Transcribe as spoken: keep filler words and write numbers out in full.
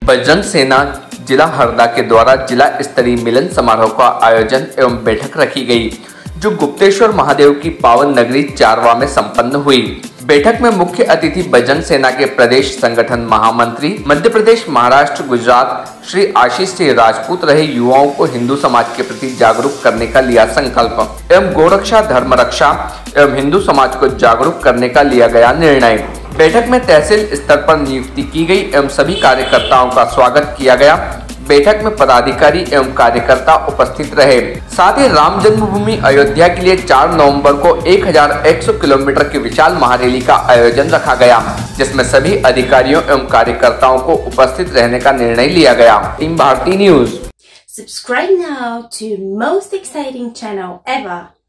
बजरंग सेना जिला हरदा के द्वारा जिला स्तरीय मिलन समारोह का आयोजन एवं बैठक रखी गई, जो गुप्तेश्वर महादेव की पावन नगरी चारवा में संपन्न हुई। बैठक में मुख्य अतिथि बजरंग सेना के प्रदेश संगठन महामंत्री मध्य प्रदेश, महाराष्ट्र, गुजरात श्री आशीष सिंह राजपूत रहे। युवाओं को हिंदू समाज के प्रति जागरूक करने का लिया संकल्प एवं गोरक्षा, धर्म रक्षा एवं हिंदू समाज को जागरूक करने का लिया गया निर्णय। बैठक में तहसील स्तर पर नियुक्ति की गई एवं सभी कार्यकर्ताओं का स्वागत किया गया। बैठक में पदाधिकारी एवं कार्यकर्ता उपस्थित रहे। साथ ही राम जन्मभूमि अयोध्या के लिए चार नवंबर को एक हज़ार एक सौ किलोमीटर की विशाल महारैली का आयोजन रखा गया, जिसमें सभी अधिकारियों एवं कार्यकर्ताओं को उपस्थित रहने का निर्णय लिया गया। Team Bharti news. Subscribe now to most exciting channel ever.